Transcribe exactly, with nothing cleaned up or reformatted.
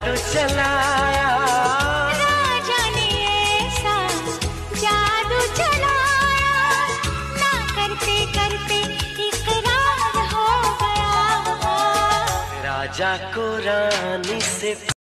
जादू चलाया, राजा ने ऐसा जादू चलाया, ना करते करते इकरार हो गया। राजा को रानी से